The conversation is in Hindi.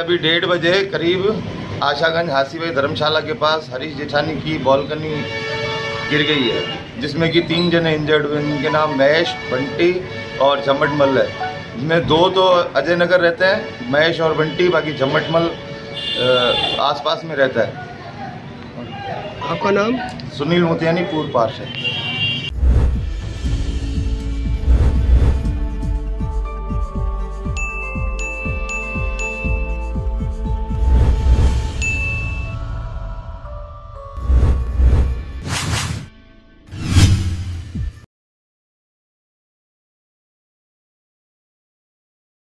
अभी 1:30 बजे करीब आशागंज हासीबाई धर्मशाला के पास हरीश जेठानी की बालकनी गिर गई है, जिसमें कि 3 जने इंजर्ड हुए। इनके नाम महेश, बंटी और झमटमल है। इसमें 2 तो अजय नगर रहते हैं, महेश और बंटी, बाकी झमटमल आसपास में रहता है। आपका नाम? सुनील मोतियानी, पूर्व पार्षद।